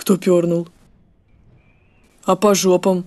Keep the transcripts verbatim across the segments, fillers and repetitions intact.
Кто пернул? А по жопам?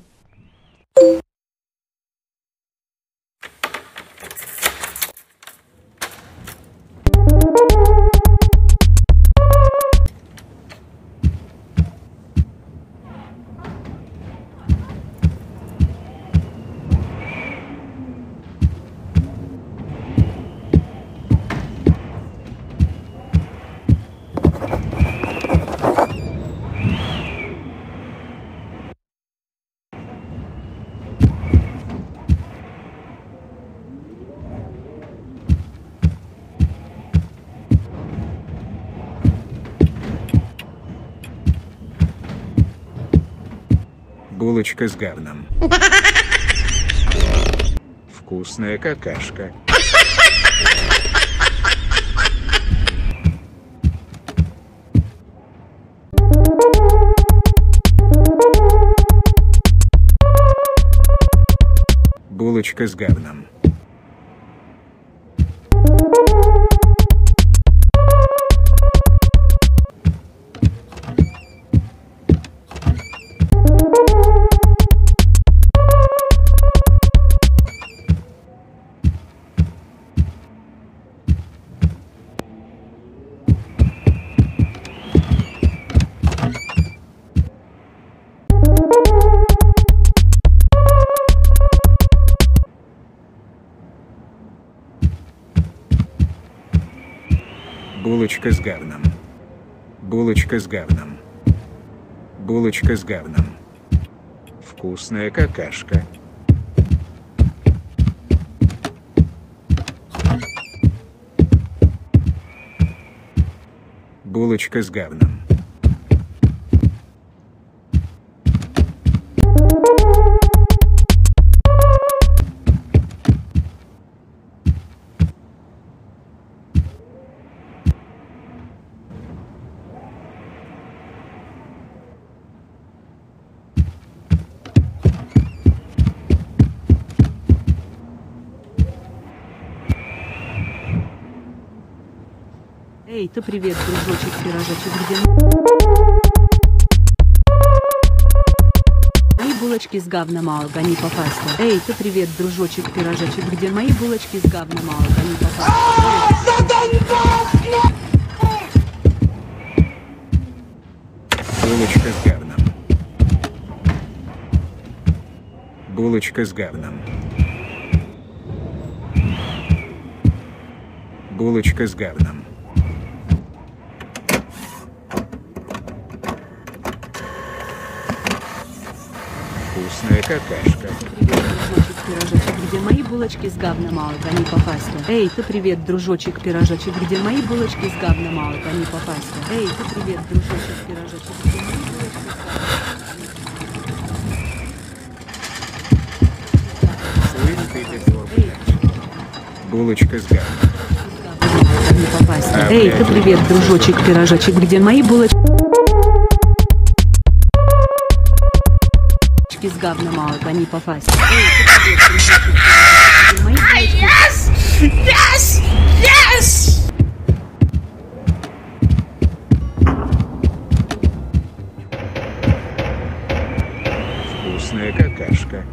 Булочка с говном. Вкусная какашка. Булочка с говном. Булочка с говном. Булочка с говном. Булочка с говном. Вкусная какашка. Булочка с говном. Эй, ты привет, дружочек, пирожочек, где мои булочки с говном, алга, не попасть. Эй, ты привет, дружочек, пирожочек, где мои булочки с говном, алга, не попасть. Булочка с говном. Булочка с говном. Булочка с говном. Вкусная какашка. Пирожочек, где мои булочки с говном, алга, не попасть. Эй, ты привет, дружочек, пирожочек, где мои булочки с говном, алга, не попасть. Эй, ты привет, дружочек, пирожочек, где мои булочки с говном. Булочка с говном. Не попасть. Эй, ты привет, дружочек, пирожочек, где мои булочки с говном, алга, не попасть. Эй, ты привет, дружочек, пирожочек, где мои булочки... Yes! Yes! Yes! Вкусная какашка.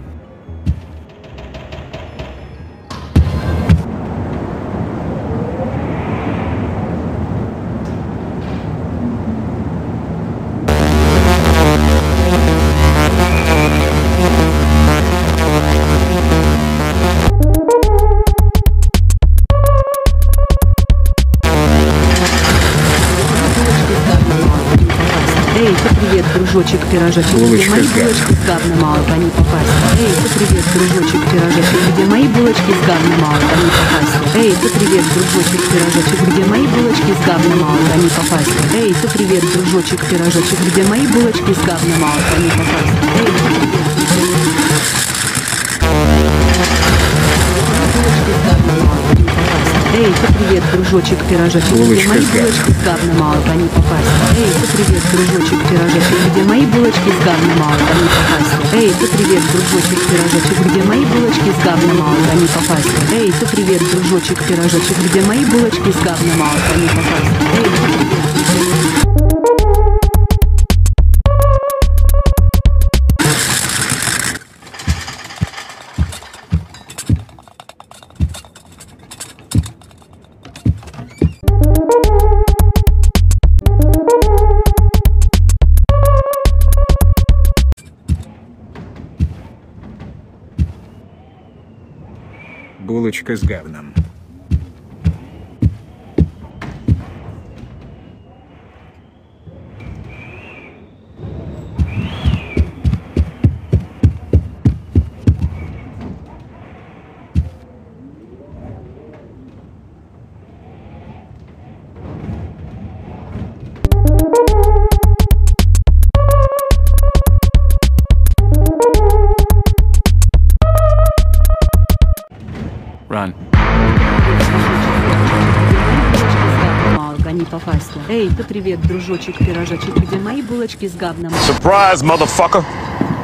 Эй, ты привет, дружочек, пирожочек, где мои булочки с говном, алга, не попасть. Эй, ты привет, дружочек, пирожочек, где мои булочки с говном, алга, не попасть. Эй, ты привет, дружочек, пирожочек, где мои булочки с говном, алга, не попасть. Эй, ты привет, дружочек, пирожочек, где мои булочки с говном, алга, не попасть. Эй, ты привет, Эй, ты привет, дружочек, пирожочек, где мои булочки с говном, алга, не попасть. Эй, ты привет, дружочек, пирожочек, где мои булочки с говном, алга, не попасть. Эй, ты привет, дружочек, пирожочек, где мои булочки с говном, алга, не попасть. Эй, ты привет, дружочек, пирожочек, где мои булочки с говном, алга, не попасть. Эй, ты привет, Булочка с говном. Run. Малка не попасть. Эй, ты привет, дружочек, пирожочек, где мои булочки с говном? Surprise, motherfucker!